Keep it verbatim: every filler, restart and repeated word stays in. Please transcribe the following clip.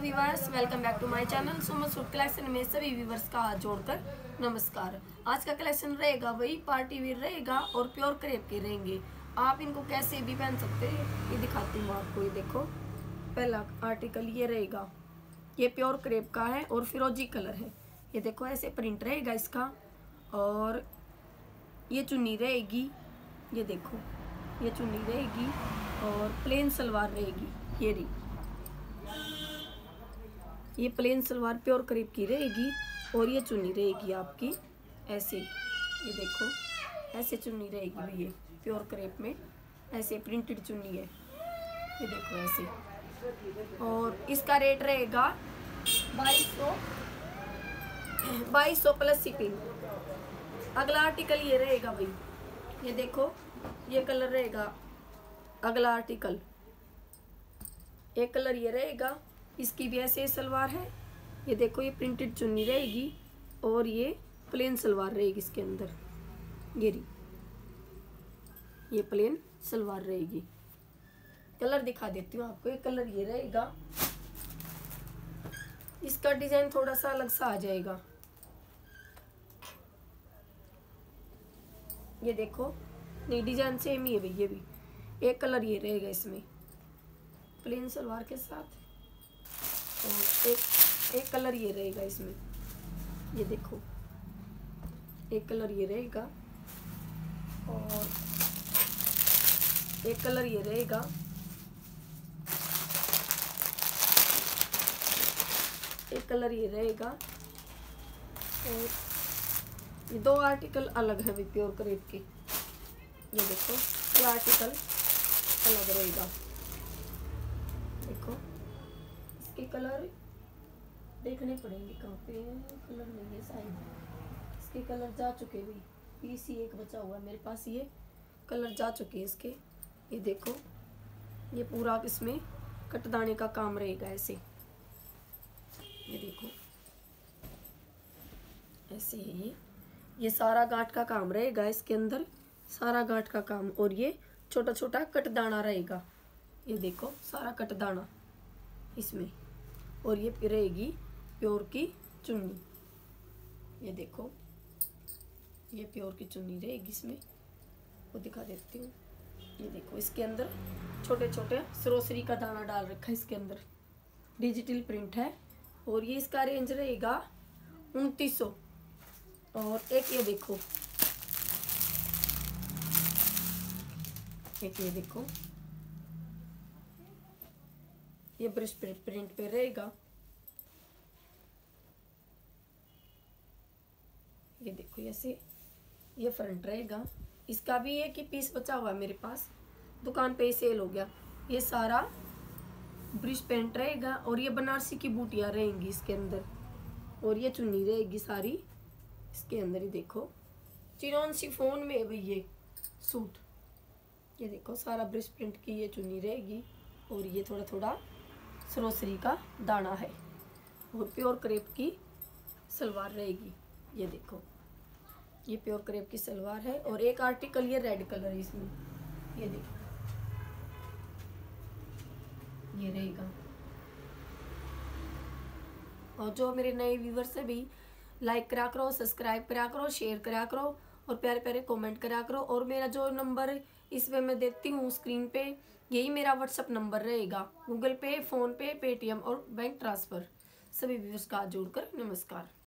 Viewers, welcome back to my channel Suman suit collection में सभी viewers का हाथ जोड़कर नमस्कार। आज का कलेक्शन रहेगा वही पार्टी वेयर रहेगा और प्योर क्रेप के रहेंगे। आप इनको कैसे भी पहन सकते हैं, ये दिखाती हूँ आपको। ये देखो, पहला आर्टिकल ये रहेगा, ये प्योर क्रेप का है और फिरोजी कलर है। ये देखो, ऐसे प्रिंट रहेगा इसका और ये चुन्नी रहेगी। ये देखो, ये चुन्नी रहेगी और प्लेन सलवार रहेगी। ये रही, ये प्लेन सलवार प्योर क्रेप की रहेगी और ये चुन्नी रहेगी आपकी ऐसे। ये देखो, ऐसे चुन्नी रहेगी भाई, ये प्योर क्रेप में ऐसे प्रिंटेड चुन्नी है। ये देखो ऐसे, और इसका रेट रहेगा बाईस सौ बाईस सौ प्लस शिपिंग। अगला आर्टिकल ये रहेगा भाई, ये देखो, ये कलर रहेगा। अगला आर्टिकल एक कलर ये रहेगा, इसकी भी ऐसे सलवार है। ये देखो, ये प्रिंटेड चुन्नी रहेगी और ये प्लेन सलवार रहेगी इसके अंदर। ये रही, ये प्लेन सलवार रहेगी। कलर दिखा देती हूँ आपको। ये कलर ये रहेगा, इसका डिजाइन थोड़ा सा अलग सा आ जाएगा। ये देखो, नहीं डिजाइन सेम ही है भाई। ये भी एक कलर ये रहेगा इसमें प्लेन सलवार के साथ, और एक एक कलर ये रहेगा इसमें। ये देखो, एक कलर ये रहेगा और एक कलर ये रहेगा। एक कलर ये रहेगा और ये दो आर्टिकल अलग है भी प्योर क्रेप के। ये देखो, ये आर्टिकल अलग रहेगा। देखो, इसके कलर देखने पड़ेंगे कहाँ पे है। कलर नहीं है शायद, इसके कलर जा चुके भी। पीस ही एक बचा हुआ है मेरे पास, ये कलर जा चुके हैं इसके। ये देखो, ये पूरा इसमें कटदाने का काम रहेगा ऐसे। ये देखो, ऐसे है ये ये सारा गांठ का काम रहेगा इसके अंदर, सारा गांठ का काम। और ये छोटा छोटा कटदाना रहेगा। ये देखो, सारा कटदाना इसमें। और ये रहेगी प्योर की चुन्नी। ये देखो, ये प्योर की चुन्नी रहेगी इसमें, वो दिखा देती हूँ। ये देखो, इसके अंदर छोटे छोटे सरोसरी का दाना डाल रखा है इसके अंदर। डिजिटल प्रिंट है और ये इसका रेंज रहेगा उनतीस सौ। और एक ये देखो, एक ये देखो, ये ब्रश प्रिंट पे रहेगा। ये देखो, ऐसे ये फ्रंट रहेगा। इसका भी एक ही पीस बचा हुआ है मेरे पास, दुकान पे ही सेल हो गया। ये सारा ब्रश पेंट रहेगा और ये बनारसी की बूटियां रहेंगी इसके अंदर। और ये चुन्नी रहेगी सारी इसके अंदर। ही देखो, चिनॉन शिफॉन में भाई ये सूट। ये देखो, सारा ब्रश प्रिंट की ये चुन्नी रहेगी और ये थोड़ा थोड़ा सरोसरी का दाना है और प्योर क्रेप की सलवार रहेगी। ये देखो, ये प्योर क्रेप की सलवार है और एक आर्टिकल ये रेड कलर है इसमें। ये देखो, ये रहेगा। और जो मेरे नए व्यूवर्स है भी, लाइक करा करो, सब्सक्राइब करा करो, शेयर करा करो और प्यारे प्यारे कमेंट करा करो। और मेरा जो नंबर इसमें मैं देती हूँ स्क्रीन पे, यही मेरा व्हाट्सअप नंबर रहेगा। Google Pay, PhonePe, Paytm और बैंक ट्रांसफर। सभी व्यूवर्स का हाथ जोड़कर नमस्कार।